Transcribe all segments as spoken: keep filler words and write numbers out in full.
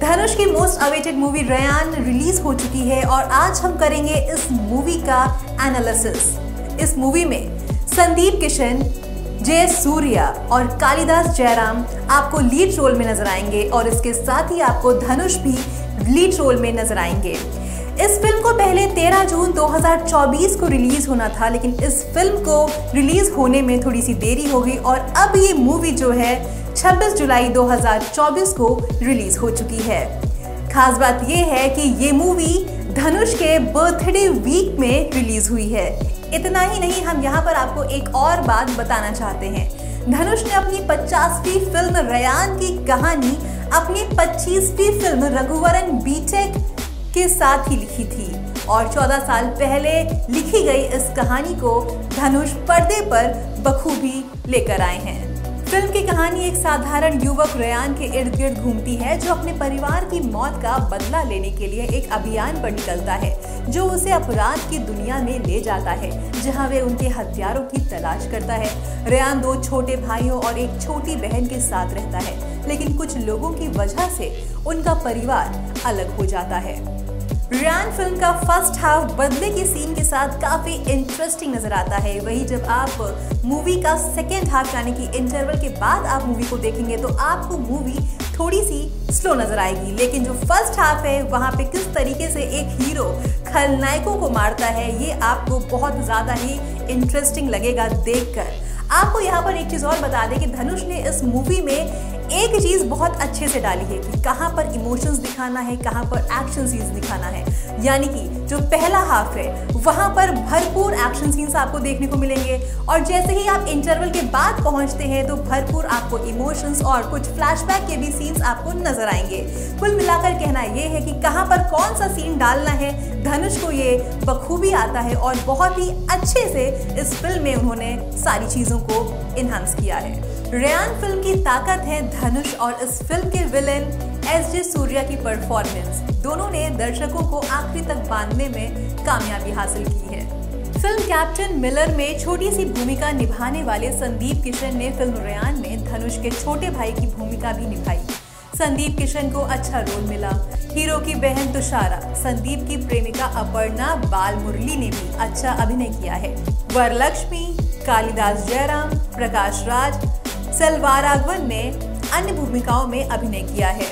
धनुष की most awaited movie Raayan release हो चुकी है और आज हम करेंगे इस मूवी का एनालिसिस। इस मूवी में संदीप किशन, जय सूर्या और कालिदास जयराम आपको लीड रोल में नजर आएंगे और इसके साथ ही आपको धनुष भी लीड रोल में नजर आएंगे। इस फिल्म को पहले तेरह जून दो हज़ार चौबीस को रिलीज होना था, लेकिन इस फिल्म को रिलीज होने में थोड़ी सी देरी हो गई और अब ये मूवी जो है छब्बीस जुलाई दो हज़ार चौबीस को रिलीज हो चुकी है। खास बात यह है कि ये मूवी धनुष के बर्थडे वीक में रिलीज हुई है। इतना ही नहीं, हम यहाँ पर आपको एक और बात बताना चाहते हैं। धनुष ने अपनी पचासवीं फिल्म रेयान की कहानी अपनी पच्चीसवीं फिल्म रघुवरन बीटेक के साथ ही लिखी थी और चौदह साल पहले लिखी गई इस कहानी को धनुष पर्दे पर बखूबी लेकर आए हैं। फिल्म की कहानी एक साधारण युवक रेयान के इर्द गिर्द घूमती है जो अपने परिवार की मौत का बदला लेने के लिए एक अभियान पर निकलता है जो उसे अपराध की दुनिया में ले जाता है जहां वे उनके हत्यारों की तलाश करता है। रेयान दो छोटे भाइयों और एक छोटी बहन के साथ रहता है, लेकिन कुछ लोगों की वजह से उनका परिवार अलग हो जाता है। रेयान फिल्म का फर्स्ट हाफ बदले की सीन के साथ काफी इंटरेस्टिंग नजर आता है। वहीं जब आप मूवी का सेकेंड हाफ यानी कि इंटरवल के बाद आप मूवी को देखेंगे तो आपको मूवी थोड़ी सी स्लो नजर आएगी, लेकिन जो फर्स्ट हाफ है वहां पे किस तरीके से एक हीरो खलनायकों को मारता है ये आपको बहुत ज्यादा ही इंटरेस्टिंग लगेगा देखकर। आपको यहाँ पर एक चीज और बता दें कि धनुष ने इस मूवी में एक चीज बहुत अच्छे से डाली है कि कहां पर इमोशंस दिखाना है, कहां पर एक्शन सीन्स दिखाना है। यानी कि जो पहला हाफ है वहां पर भरपूर एक्शन सीन्स आपको देखने को मिलेंगे और जैसे ही आप इंटरवल के बाद पहुंचते हैं तो भरपूर आपको इमोशंस और कुछ फ्लैशबैक के भी सीन्स आपको नजर आएंगे। कुल मिलाकर कहना यह है कि कहां पर कौन सा सीन डालना है धनुष को ये बखूबी आता है और बहुत ही अच्छे से इस फिल्म में उन्होंने सारी चीजों को इनहांस किया है। रेयान फिल्म की ताकत है धनुष और इस फिल्म के विलेन एस जे सूर्या की परफॉर्मेंस। दोनों ने दर्शकों को आखिरी तक बांधने में कामयाबी हासिल की है। फिल्म कैप्टन मिलर में छोटी सी भूमिका निभाने वाले संदीप किशन ने फिल्म रेयान में धनुष के छोटे भाई की भूमिका भी निभाई। संदीप किशन को अच्छा रोल मिला। हीरो की बहन तुषारा, संदीप की प्रेमिका अपर्णा बाल मुरली ने भी अच्छा अभिनय किया है। वरलक्ष्मी, कालिदास जयराम, प्रकाश राज, सेल्वाराघवन ने अन्य भूमिकाओं में अभिनय किया है।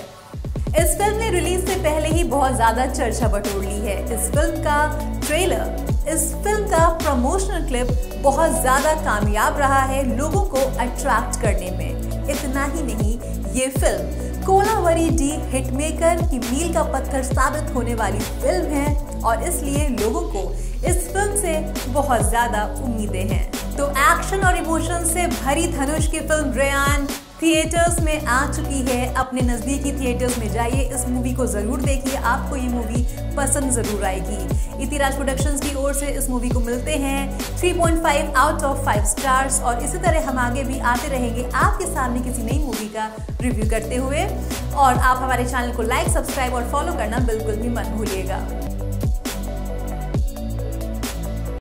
इस फिल्म ने रिलीज से पहले ही बहुत ज्यादा चर्चा बटोर ली है। इस फिल्म का ट्रेलर, इस फिल्म का प्रमोशनल क्लिप बहुत ज्यादा कामयाब रहा है लोगों को अट्रैक्ट करने में। इतना ही नहीं, ये फिल्म कोलावरी डी हिटमेकर की मील का पत्थर साबित होने वाली फिल्म है और इसलिए लोगों को इस फिल्म से बहुत ज्यादा उम्मीदें हैं। तो एक्शन और इमोशन से भरी धनुष की फिल्म रेयान थिएटर्स में आ चुकी है। अपने नजदीकी थिएटर्स में जाइए, इस मूवी को जरूर देखिए, आपको ये मूवी पसंद जरूर आएगी। इतिराज प्रोडक्शंस की ओर से इस मूवी को मिलते हैं three point five out of five stars और इसी तरह हम आगे भी आते रहेंगे आपके सामने किसी नई मूवी का रिव्यू करते हुए। और आप हमारे चैनल को लाइक, सब्सक्राइब और फॉलो करना बिल्कुल भी मत भूलिएगा।